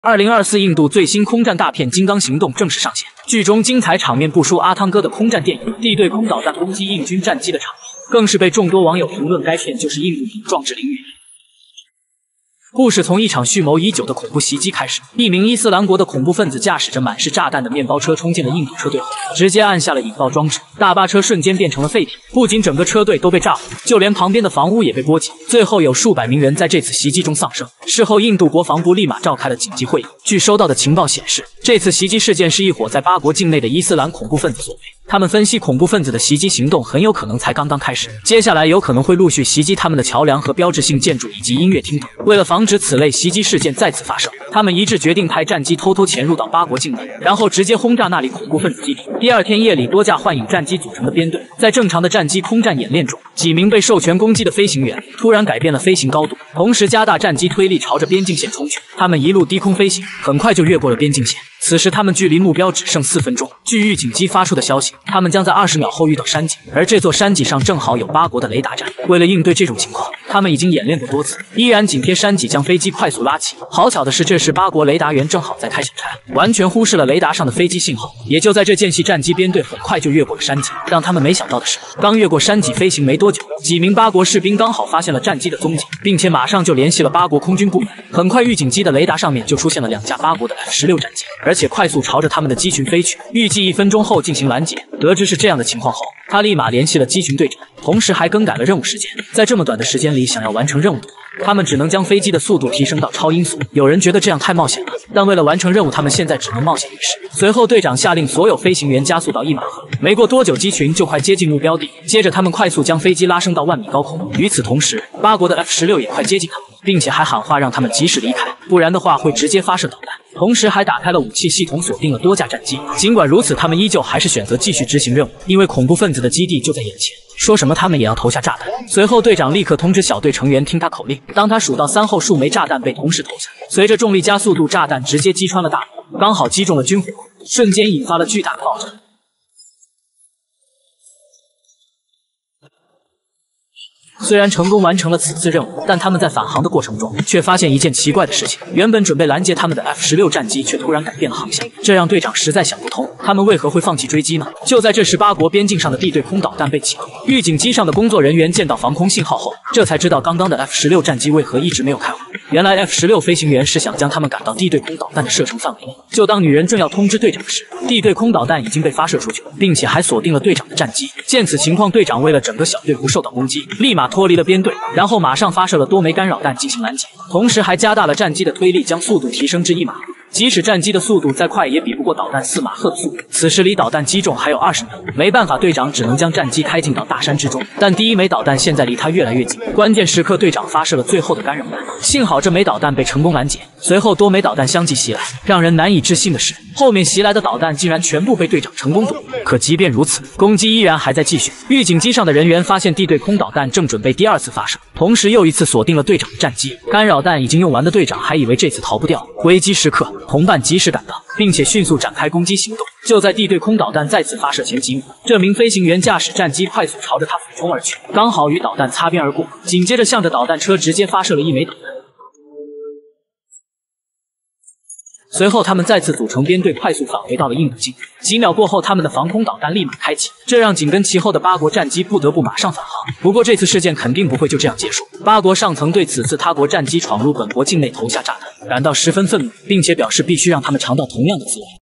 2024印度最新空战大片《金刚行动》正式上线，剧中精彩场面不输阿汤哥的空战电影，地对空导弹攻击印军战机的场面，更是被众多网友评论该片就是印度比壮志凌云。故事从一场蓄谋已久的恐怖袭击开始，一名伊斯兰国的恐怖分子驾驶着满是炸弹的面包车冲进了印度车队后，直接按下了引爆装置，大巴车瞬间变成了废铁。不仅整个车队都被炸毁，就连旁边的房屋也被波及，最后有数百名人在这次袭击中丧生。事后，印度国防部立马召开了紧急会议。据收到的情报显示，这次袭击事件是一伙在巴国境内的伊斯兰恐怖分子所为。他们分析，恐怖分子的袭击行动很有可能才刚刚开始，接下来有可能会陆续袭击他们的桥梁和标志性建筑以及音乐厅等。为了防止此类袭击事件再次发生，他们一致决定派战机偷偷潜入到巴国境内，然后直接轰炸那里恐怖分子基地。第二天夜里，多架幻影战机组成的编队，在正常的战机空战演练中，几名被授权攻击的飞行员突然改变了飞行高度，同时加大战机推力，朝着边境线冲去。他们一路低空飞行，很快就越过了边境线。此时他们距离目标只剩4分钟。据预警机发出的消息，他们将在20秒后遇到山脊，而这座山脊上正好有巴国的雷达站。为了应对这种情况，他们已经演练过多次，依然紧贴山脊将飞机快速拉起。好巧的是，这时巴国雷达员正好在开小差，完全忽视了雷达上的飞机信号。也就在这间隙，战机编队很快就越过了山脊。让他们没想到的是，刚越过山脊飞行没多久，几名巴国士兵刚好发现了战机的踪迹，并且马上就联系了巴国空军部门。很快，预警机的雷达上面就出现了2架巴国的 F-16战机，而且快速朝着他们的机群飞去，预计1分钟后进行拦截。得知是这样的情况后，他立马联系了机群队长，同时还更改了任务时间。在这么短的时间里想要完成任务的话，他们只能将飞机的速度提升到超音速。有人觉得这样太冒险了，但为了完成任务，他们现在只能冒险一试。随后，队长下令所有飞行员加速到1马赫。没过多久，机群就快接近目标地，接着他们快速将飞机拉升到10000米高空。与此同时，巴国的 F-16也快接近他们，并且还喊话让他们及时离开，不然的话会直接发射导弹。同时还打开了武器系统，锁定了多架战机。尽管如此，他们依旧还是选择继续执行任务，因为恐怖分子的基地就在眼前，说什么他们也要投下炸弹。随后，队长立刻通知小队成员听他口令。当他数到3后，数枚炸弹被同时投下，随着重力加速度，炸弹直接击穿了大门，刚好击中了军火库，瞬间引发了巨大的爆炸。虽然成功完成了此次任务，但他们在返航的过程中却发现一件奇怪的事情：原本准备拦截他们的 F-16战机却突然改变了航向，这让队长实在想不通，他们为何会放弃追击呢？就在这时，巴国边境上的地对空导弹被启动，预警机上的工作人员见到防空信号后，这才知道刚刚的 F-16战机为何一直没有开火。原来 F-16飞行员是想将他们赶到地对空导弹的射程范围内。就当女人正要通知队长时，地对空导弹已经被发射出去了，并且还锁定了队长的战机。见此情况，队长为了整个小队不受到攻击，立马脱离了编队，然后马上发射了多枚干扰弹进行拦截，同时还加大了战机的推力，将速度提升至1马赫。即使战机的速度再快，也比不过导弹4马赫的速度。此时离导弹击中还有20秒，没办法，队长只能将战机开进到大山之中。但第1枚导弹现在离他越来越近，关键时刻队长发射了最后的干扰弹，幸好这枚导弹被成功拦截。随后多枚导弹相继袭来，让人难以置信的是，后面袭来的导弹竟然全部被队长成功躲过。可即便如此，攻击依然还在继续。预警机上的人员发现地对空导弹正准备第2次发射，同时又一次锁定了队长的战机。干扰弹已经用完的队长还以为这次逃不掉，危机时刻，同伴及时赶到，并且迅速展开攻击行动。就在地对空导弹再次发射前几秒，这名飞行员驾驶战机快速朝着他俯冲而去，刚好与导弹擦边而过，紧接着向着导弹车直接发射了1枚导弹。随后，他们再次组成编队，快速返回到了印度境内。几秒过后，他们的防空导弹立马开启，这让紧跟其后的巴国战机不得不马上返航。不过，这次事件肯定不会就这样结束。巴国上层对此次他国战机闯入本国境内投下炸弹感到十分愤怒，并且表示必须让他们尝到同样的滋味。